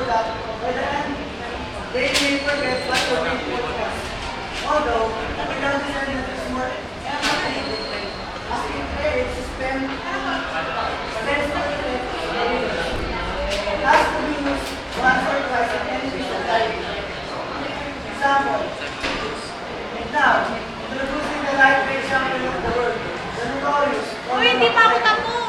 that by the end, they may forget what the main point was. Although, without this element is more empathy, as it creates spend has to be used once or twice in any piece of life. Example. And now, introducing the life example of the word, the notorious. Uy, hindi pa ako tapos.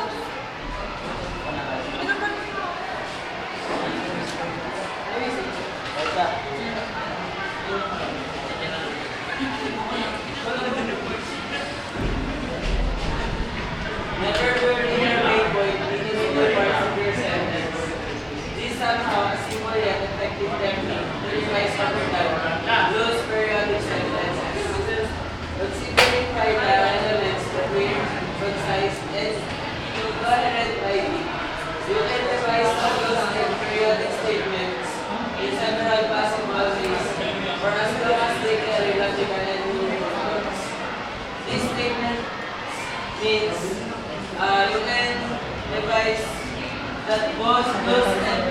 Never were near main point individual parts of your sentence. This somehow a simple yet effective technique to revise over time those periodic sentences. Considering vital elements that were concise and coherent writing, you can revise all those periodic statements in several possible ways for as long as they carry logical and meaningful points. This statement means you can revise that both those and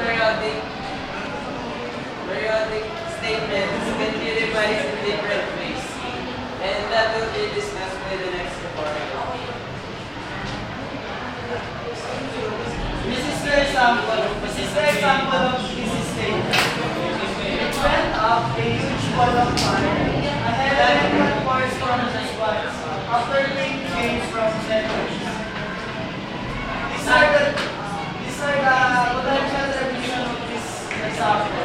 periodic statements can be revised in different ways, and that will be discussed by the next tutorial. This is the example of this statement. It went up a huge wall of fire, and element pours from the spots after being changed from centuries. These are the potential revision of this example.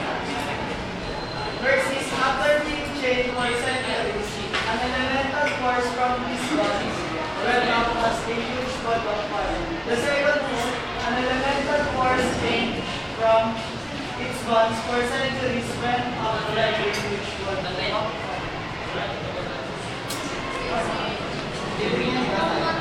First is after being changed for centuries, an elemental force from these bodies went up as a huge ball of fire. The second is an elemental force changed from its bonds for centuries went up like a huge ball of fire.